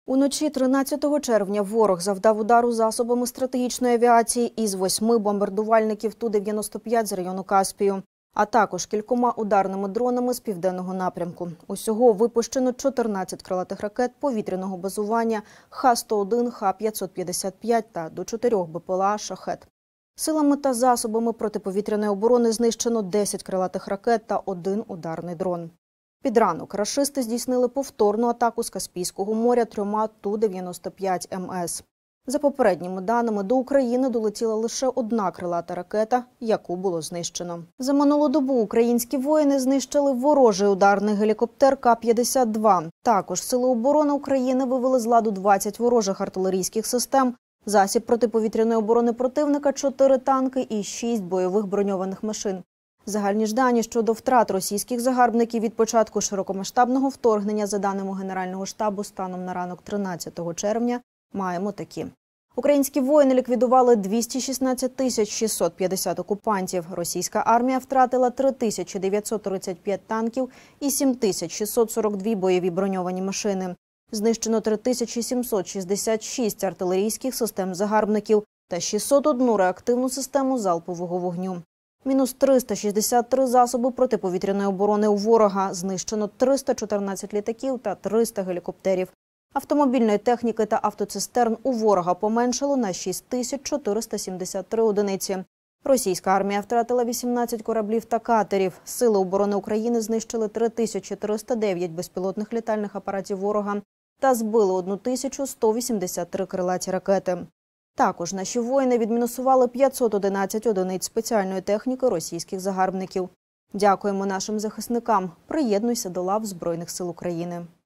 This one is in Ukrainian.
Уночі 13 червня ворог завдав удару засобами стратегічної авіації із 8 бомбардувальників Ту-95 з району Каспію, а також кількома ударними дронами з південного напрямку. Усього випущено 14 крилатих ракет повітряного базування Х-101, Х-555 та до 4 БПЛА «Шахед». Силами та засобами протиповітряної оборони знищено 10 крилатих ракет та 1 ударний дрон. Під ранок рашисти здійснили повторну атаку з Каспійського моря 3 Ту-95 МС. За попередніми даними, до України долетіла лише 1 крилата ракета, яку було знищено. За минулу добу українські воїни знищили ворожий ударний гелікоптер К-52. Також Сили оборони України вивели з ладу 20 ворожих артилерійських систем, засіб протиповітряної оборони противника, 4 танки і 6 бойових броньованих машин. Загальні ж дані щодо втрат російських загарбників від початку широкомасштабного вторгнення, за даними Генерального штабу, станом на ранок 13 червня, маємо такі. Українські воїни ліквідували 216 650 окупантів. Російська армія втратила 3935 танків і 7642 бойові броньовані машини. Знищено 3766 артилерійських систем загарбників та 601 реактивну систему залпового вогню. Мінус 363 засоби протиповітряної оборони у ворога. Знищено 314 літаків та 300 гелікоптерів. Автомобільної техніки та автоцистерн у ворога поменшало на 6473 одиниці. Російська армія втратила 18 кораблів та катерів. Сили оборони України знищили 3309 безпілотних літальних апаратів ворога та збили 1183 крилаті ракети. Також наші воїни відмінусували 511 одиниць спеціальної техніки російських загарбників. Дякуємо нашим захисникам. Приєднуйся до лав Збройних сил України.